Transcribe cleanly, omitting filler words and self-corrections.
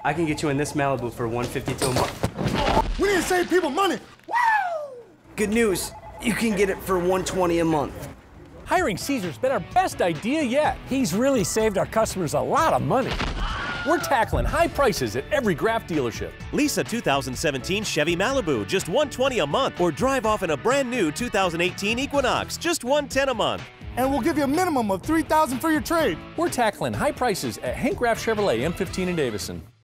I can get you in this Malibu for $152 a month. We need to save people money. Woo! Good news, you can get it for $120 a month. Hiring Caesar's been our best idea yet. He's really saved our customers a lot of money. We're tackling high prices at every Graf dealership. Lease a 2017 Chevy Malibu, just $120 a month, or drive off in a brand new 2018 Equinox, just $110 a month. And we'll give you a minimum of $3,000 for your trade. We're tackling high prices at Hank Graf Chevrolet M15 in Davison.